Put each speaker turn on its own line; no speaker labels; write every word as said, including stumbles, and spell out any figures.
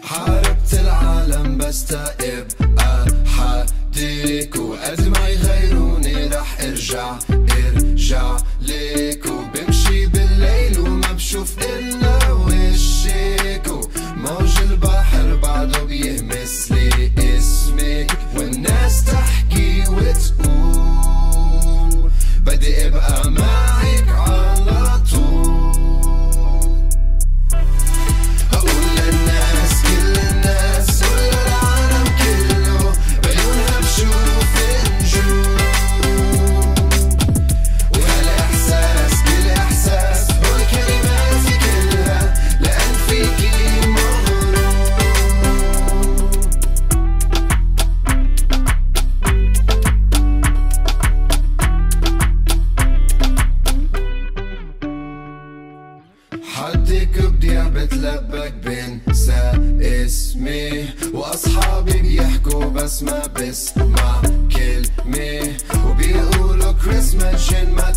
حاربت العالم بس تبقى حديك، وقد ما يغيروني رح ارجع ارجع ليك، وبمشي بالليل وما بشوف الا وشك، وموج البحر بعده بيهمس لي اسمك، والناس تحكي وتقول بدي ابقى معك على طول. هقول للناس كل الناس كل العالم كله بعيونها بشوف نجوم، وهالاحساس كل احساس قول كلماتي كلها لان فيكي مغروم. حدك بدي بتلبك بنسى اسمي، واصحابي بيحكوا بس ما بسمع كلمة، وبيقولوا كريسماس جن ما